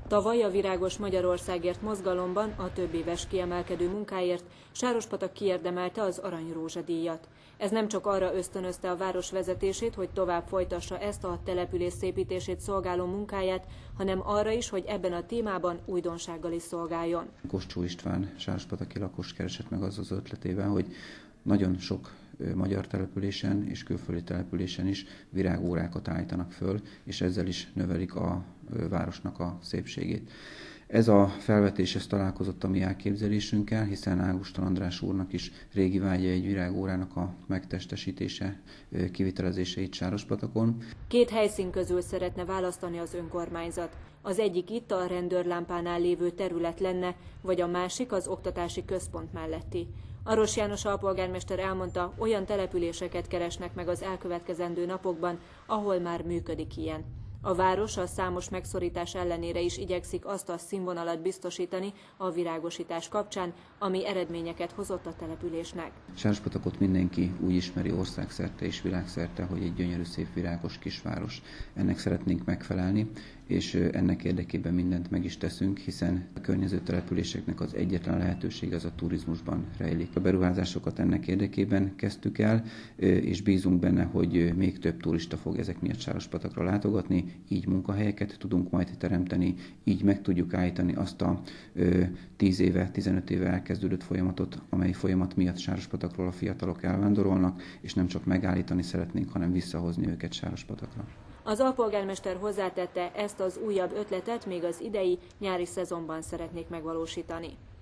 Tavaly a Virágos Magyarországért mozgalomban a többéves kiemelkedő munkáért Sárospatak kiérdemelte az Arany Rózsa díjat. Ez nem csak arra ösztönözte a város vezetését, hogy tovább folytassa ezt a település szépítését szolgáló munkáját, hanem arra is, hogy ebben a témában újdonsággal is szolgáljon. Koscsó István sárospataki lakos keresett meg az ötletével, hogy nagyon sok magyar településen és külföldi településen is virágórákat állítanak föl, és ezzel is növelik a városnak a szépségét. Ez a felvetés találkozott a mi elképzelésünkkel, hiszen Ágoston András úrnak is régi vágya egy virágórának a megtestesítése, kivitelezése itt Sárospatakon. Két helyszín közül szeretne választani az önkormányzat. Az egyik itt a rendőrlámpánál lévő terület lenne, vagy a másik az oktatási központ melletti. Aros János alpolgármester elmondta, olyan településeket keresnek meg az elkövetkezendő napokban, ahol már működik ilyen. A város a számos megszorítás ellenére is igyekszik azt a színvonalat biztosítani a virágosítás kapcsán, ami eredményeket hozott a településnek. Sárospatakot mindenki úgy ismeri országszerte és világszerte, hogy egy gyönyörű, szép, virágos kisváros. Ennek szeretnénk megfelelni, és ennek érdekében mindent meg is teszünk, hiszen a környező településeknek az egyetlen lehetőség az a turizmusban rejlik. A beruházásokat ennek érdekében kezdtük el, és bízunk benne, hogy még több turista fog ezek miatt Sárospatakra látogatni, így munkahelyeket tudunk majd teremteni, így meg tudjuk állítani azt a 10 éve, 15 éve elkezdődött folyamatot, amely folyamat miatt Sárospatakról a fiatalok elvándorolnak, és nem csak megállítani szeretnénk, hanem visszahozni őket Sárospatakra. Az alpolgármester hozzátette, ezt az újabb ötletet még az idei nyári szezonban szeretnék megvalósítani.